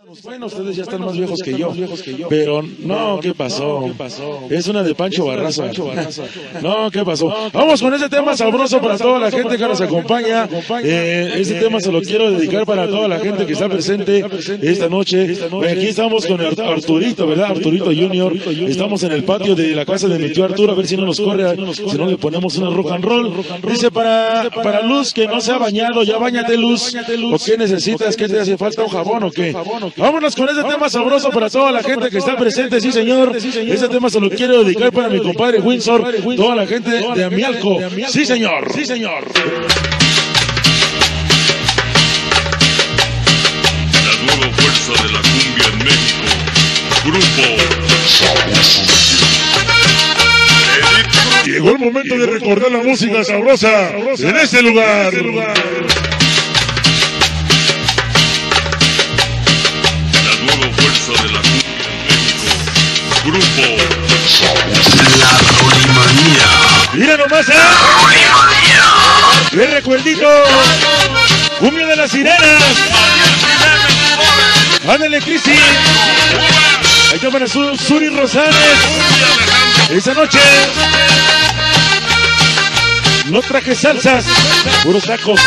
Bueno, ustedes ya están más viejos que yo. Pero no, ¿qué pasó? Es una de Pancho Barraza. No, ¿qué pasó? Vamos con ese tema sabroso para toda la gente que nos acompaña. Este tema se lo quiero dedicar para toda la gente que está presente esta noche. Aquí estamos con Arturito, ¿verdad? Arturito Junior. Estamos en el patio de la casa de mi tío Arturo, a ver si no nos corre, si no le ponemos una rock and roll. Dice para Luz que no se ha bañado, ya bañate Luz. ¿O qué necesitas? ¿Qué te hace falta? ¿Un jabón o qué? Vámonos con este tema sabroso para toda la gente que está presente, sí señor. Este tema se lo quiero dedicar para mi compadre Windsor, toda la gente de Amialco. Sí señor, sí señor. La nueva fuerza de la cumbia en México. Grupo Llegó el momento de recordar la música sabrosa en este lugar. de la cumbia en México. Grupo La Rolimanía. Mira nomás, ¡qué recuerdito! Cumbia de las sirenas. Ándale, Cristi. Ahí está para Suri Rosales. Esa noche no traje salsas, puros tacos.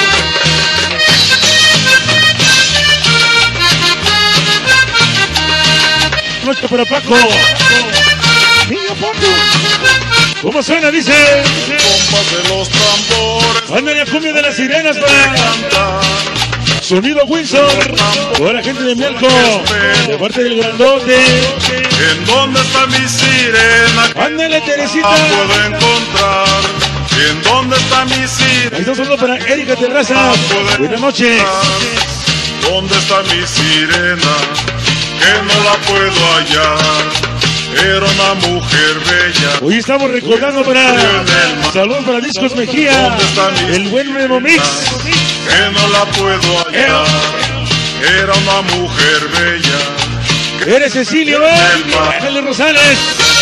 Noche para Paco. Niño Paco. ¿Cómo suena? Dice. Compas de los tambores. Ándale a cumbia de las sirenas para Sonido Windsor. Toda la gente de Mialco. De parte del grandote. ¿En dónde está mi sirena? Ándale, Teresita. Puedo encontrar. ¿En dónde está mi sirena? Ahí está sonando para Erika Terraza. Buenas noches. ¿Dónde está mi sirena? Que no la puedo hallar. Era una mujer bella. Hoy estamos recordando para Saludos para Discos Mejía, el buen Memo Mix. Que no la puedo hallar. Era una mujer bella. Eres Cecilio, Ángel Rosales.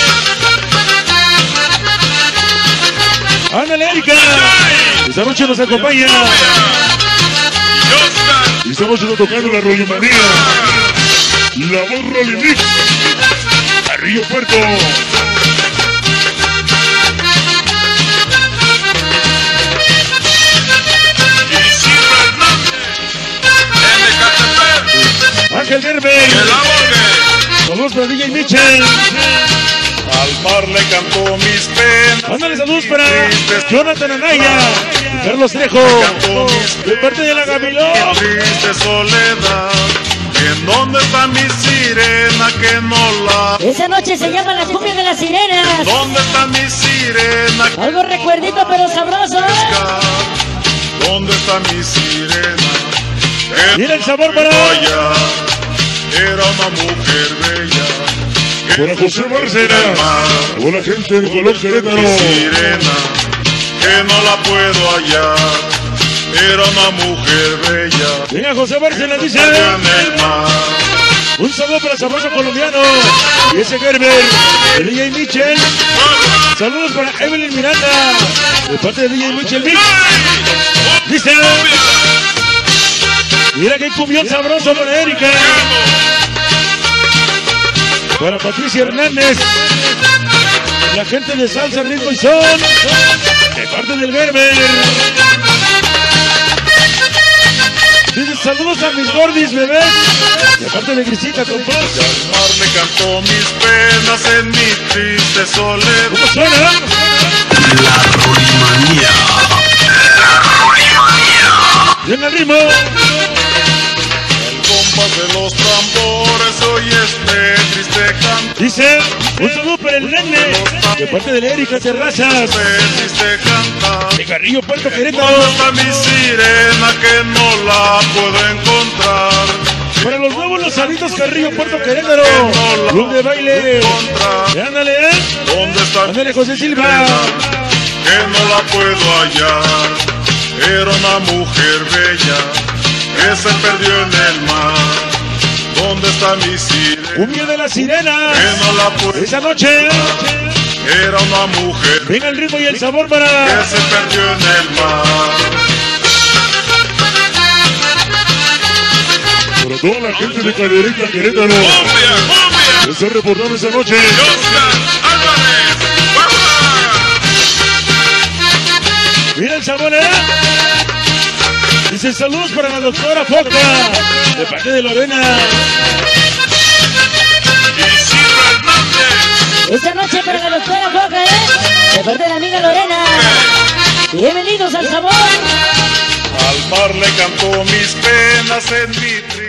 Ándale, Erika. Esta noche nos acompaña. Y esta noche nos tocando la Rolimanía. La voz Rolimix. A Río Puerto. Ángel Gerber. Saludos para DJ Michel. Al mar le cantó mis penas. Ándale, saludos para Jonathan Anaya y Carlos Trejo. De parte de la Gavilón. Triste soledad. ¿En dónde está mi sirena que no la... Esa noche se llama la cumbia de las sirenas. ¿Dónde está mi sirena? Algo recuerdito pero sabroso. ¿Dónde está mi sirena? Mira el sabor para... Era una mujer bella. Para José Bárcenas. Buena gente de Colón Querétaro. Mi sirena, que no la puedo hallar. Era una mujer bella. Venga, José Bárcenas dice. Un saludo para el sabroso colombiano. Y ese Gerber, el DJ Michel. Saludos para Evelyn Miranda. De parte de DJ Michel Mix. Dice. Mira que cumbión sabroso para Erika. Para Patricia Hernández. La gente de Salsa, Ritmo y Son. De parte del Gerber. Dice saludos a mis gordis, bebés. De parte de Grisita, compa. Y al mar me cantó mis penas en mi triste soledad. ¿Cómo suena? La Rolimanía. La Rolimanía. Bien al ritmo. El compás de los tambores hoy este triste canto. Dice, un saludo para el nene. De parte de Erika Terrazas. Triste cantar. De Carrillo, Puerto Querétaro. ¿Dónde está mi sirena que no la puedo encontrar? Para los nuevos Lozanitos, Carrillo, Puerto Querétaro. Club de baile. Ándale, ¿Dónde está ándale, José Silva. que no la puedo hallar? Era una mujer bella que se perdió en el mar. ¿Dónde está mi sirena? Cumbia de las sirenas. Que no la puedo Esa noche. Era una mujer Venga el ritmo y el sabor que para... se perdió en el mar. Por toda la gente de Cadereyta, Querétaro. ¡Cumbia! Que se reportaron esa noche. ¡Oscar Álvarez! Mira el sabor, ¿eh? Dice saludos para la doctora Foca, de parte de Lorena. Isidro Hernández. Esta noche para la doctora Foca, de parte de la amiga Lorena. Bienvenidos al sabor. Al mar le cantó mis penas en mi